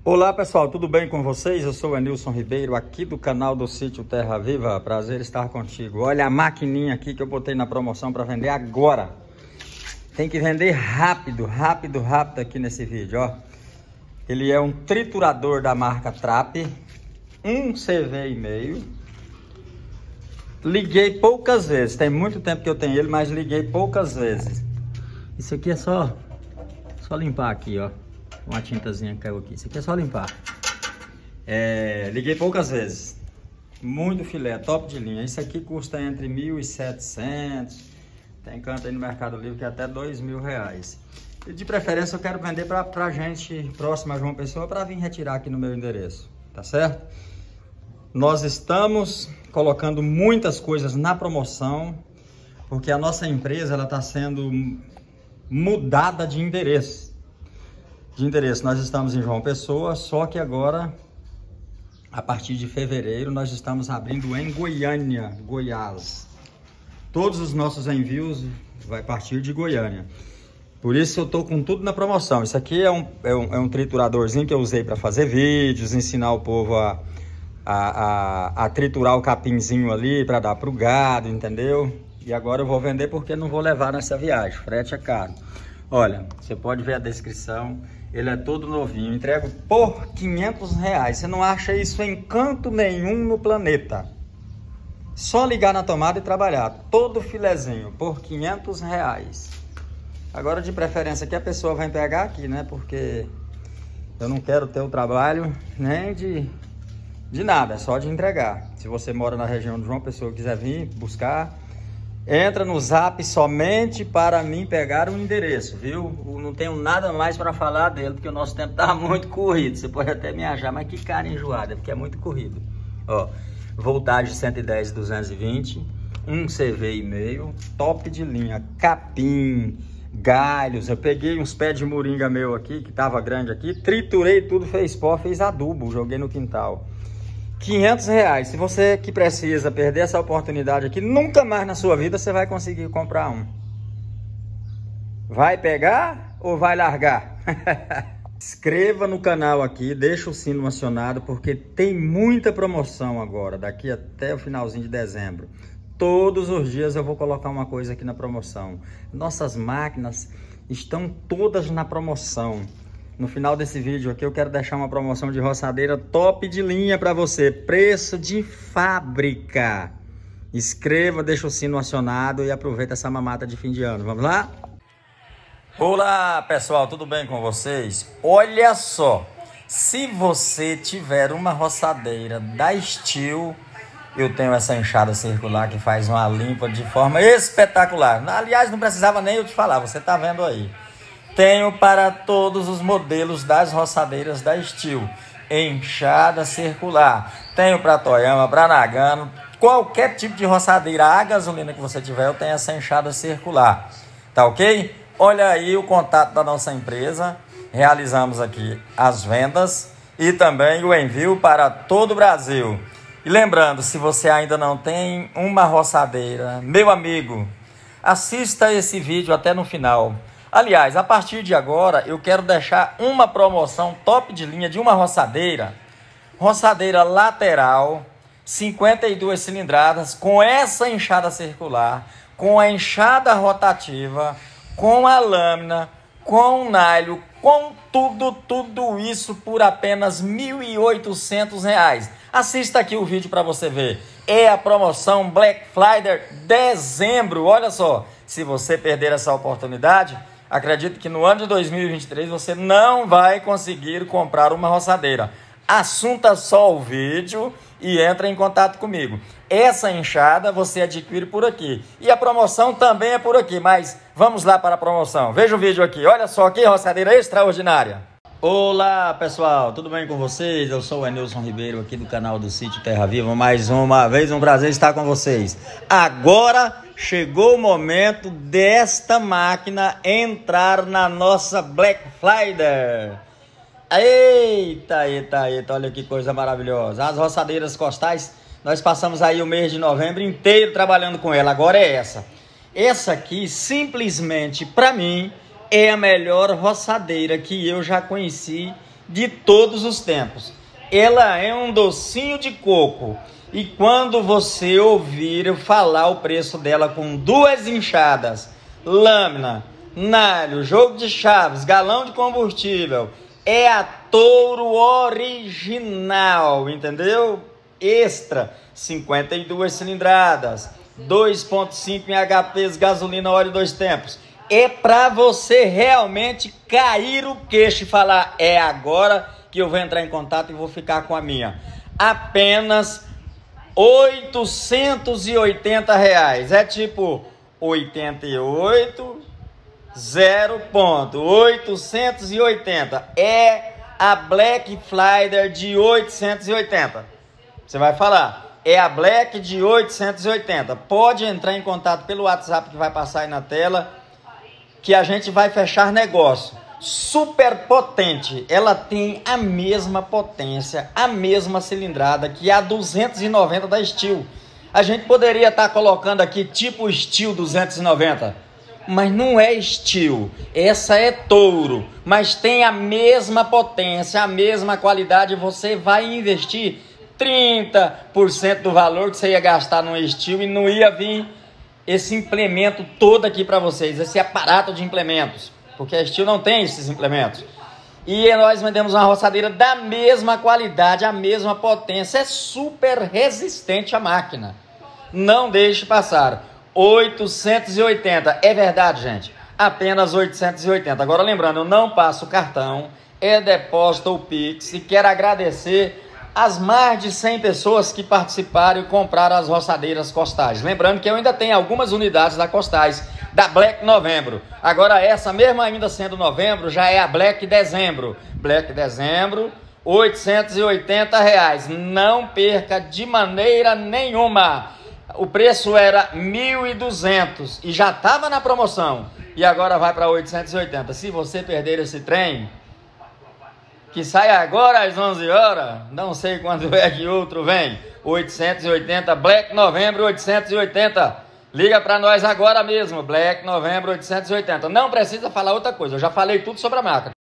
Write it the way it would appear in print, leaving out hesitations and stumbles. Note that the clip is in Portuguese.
Olá pessoal, tudo bem com vocês? Eu sou o Enilson Ribeiro, aqui do canal do Sítio Terra Viva. Prazer estar contigo. Olha a maquininha aqui que eu botei na promoção para vender agora. Tem que vender rápido aqui nesse vídeo, ó. Ele é um triturador da marca Trap, 1 CV e meio. Liguei poucas vezes, tem muito tempo que eu tenho ele, mas liguei poucas vezes. Isso aqui é só limpar aqui, ó. Uma tintazinha que caiu aqui. Isso aqui é só limpar. Liguei poucas vezes. Muito filé, top de linha. Isso aqui custa entre 1.700. Tem canto aí no Mercado Livre que é até R$2.000. E de preferência eu quero vender pra gente próxima a João Pessoa para vir retirar aqui no meu endereço. Tá certo? Nós estamos colocando muitas coisas na promoção, porque a nossa empresa ela está sendo mudada de endereço. Nós estamos em João Pessoa, só que agora, a partir de fevereiro, nós estamos abrindo em Goiânia, Goiás. Todos os nossos envios vai partir de Goiânia. Por isso eu tô com tudo na promoção. Isso aqui é um trituradorzinho que eu usei para fazer vídeos, ensinar o povo a triturar o capinzinho ali para dar pro gado, entendeu? E agora eu vou vender porque não vou levar nessa viagem, frete é caro. Olha, você pode ver a descrição, ele é todo novinho, entrego por R$500. Você não acha isso em canto nenhum no planeta. Só ligar na tomada e trabalhar, todo filezinho, por R$500. Agora de preferência que a pessoa vai pegar aqui, né? Porque eu não quero ter o trabalho nem de nada, é só de entregar. Se você mora na região de João Pessoa e quiser vir buscar, entra no Zap somente para mim pegar o endereço, viu? Não tenho nada mais para falar dele, porque o nosso tempo tá muito corrido. Você pode até me achar, mas que cara enjoada, porque é muito corrido. Ó, voltagem 110 220, 1 CV e meio, top de linha, capim, galhos. Eu peguei uns pés de moringa meu aqui, que tava grande aqui, triturei tudo, fez pó, fez adubo, joguei no quintal. R$500. Se você que precisa perder essa oportunidade aqui, nunca mais na sua vida você vai conseguir comprar um. Vai pegar ou vai largar? Inscreva no canal aqui, deixa o sino acionado, porque tem muita promoção agora, daqui até o finalzinho de dezembro. Todos os dias eu vou colocar uma coisa aqui na promoção. Nossas máquinas estão todas na promoção. No final desse vídeo aqui eu quero deixar uma promoção de roçadeira top de linha para você. Preço de fábrica. Inscreva, deixa o sino acionado e aproveita essa mamata de fim de ano. Vamos lá? Olá pessoal, tudo bem com vocês? Olha só, se você tiver uma roçadeira da Steel, eu tenho essa enxada circular que faz uma limpa de forma espetacular. Aliás, não precisava nem eu te falar, você tá vendo aí. Tenho para todos os modelos das roçadeiras da Steel, enxada circular. Tenho para Toyama, para Nagano, qualquer tipo de roçadeira a gasolina que você tiver, eu tenho essa enxada circular. Tá ok? Olha aí o contato da nossa empresa. Realizamos aqui as vendas e também o envio para todo o Brasil. E lembrando, se você ainda não tem uma roçadeira, meu amigo, assista esse vídeo até no final. Aliás, a partir de agora, eu quero deixar uma promoção top de linha de uma roçadeira. Roçadeira lateral, 52 cilindradas, com essa enxada circular, com a enxada rotativa, com a lâmina, com o nylon, com tudo isso por apenas R$1.800. Assista aqui o vídeo para você ver. É a promoção Black Friday dezembro. Olha só, se você perder essa oportunidade, acredito que no ano de 2023 você não vai conseguir comprar uma roçadeira. Assunta só o vídeo e entra em contato comigo. Essa enxada você adquire por aqui. E a promoção também é por aqui, mas vamos lá para a promoção. Veja o vídeo aqui. Olha só que roçadeira extraordinária. Olá pessoal, tudo bem com vocês? Eu sou o Enilson Ribeiro aqui do canal do Sítio Terra Viva. Mais uma vez, um prazer estar com vocês. Agora chegou o momento desta máquina entrar na nossa Black Friday. Eita, olha que coisa maravilhosa. As roçadeiras costais, nós passamos aí o mês de novembro inteiro trabalhando com ela. Agora é essa. Essa aqui, simplesmente, para mim, é a melhor roçadeira que eu já conheci de todos os tempos. Ela é um docinho de coco. E quando você ouvir eu falar o preço dela com 2 enxadas, lâmina, nalho, jogo de chaves, galão de combustível, é a Touro original, entendeu? Extra, 52 cilindradas, 2.5 em HPs, gasolina, óleo 2 tempos. É para você realmente cair o queixo e falar, é agora que eu vou entrar em contato e vou ficar com a minha. Apenas R$880. É tipo 88, 0.880. É a Black Friday de 880. Você vai falar, é a Black de 880. Pode entrar em contato pelo WhatsApp que vai passar aí na tela, que a gente vai fechar negócio. Super potente, ela tem a mesma potência, a mesma cilindrada que a 290 da Steel. A gente poderia estar colocando aqui tipo Steel 290, mas não é Steel, essa é Touro, mas tem a mesma potência, a mesma qualidade. Você vai investir 30% do valor que você ia gastar no Steel e não ia vir esse implemento todo aqui para vocês, esse aparato de implementos, porque a Steel não tem esses implementos. E nós vendemos uma roçadeira da mesma qualidade, a mesma potência, é super resistente a máquina. Não deixe passar. 880, é verdade, gente, apenas 880. Agora lembrando, eu não passo cartão, é depósito ou Pix, e quero agradecer as mais de 100 pessoas que participaram e compraram as roçadeiras Costais. Lembrando que eu ainda tenho algumas unidades da Costais, da Black Novembro. Agora essa, mesmo ainda sendo novembro, já é a Black Dezembro. Black Dezembro, R$880. Não perca de maneira nenhuma. O preço era 1.200 e já estava na promoção. E agora vai para 880. Se você perder esse trem, que sai agora às 11 horas, não sei quando é que outro vem, 880, Black Novembro 880, liga para nós agora mesmo, Black Novembro 880, não precisa falar outra coisa, eu já falei tudo sobre a marca.